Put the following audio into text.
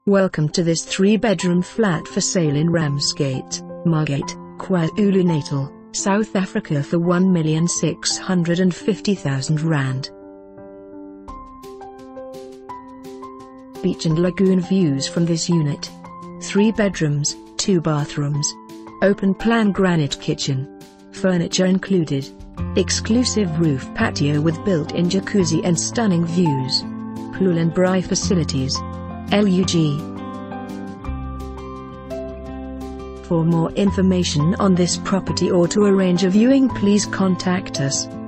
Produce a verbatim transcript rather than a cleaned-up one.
Welcome to this three-bedroom flat for sale in Ramsgate, Margate, KwaZulu Natal, South Africa for one million six hundred fifty thousand rand. Beach and lagoon views from this unit. Three bedrooms, two bathrooms. Open plan granite kitchen. Furniture included. Exclusive roof patio with built-in jacuzzi and stunning views. Pool and braai facilities. L U G. For more information on this property or to arrange a viewing, please contact us.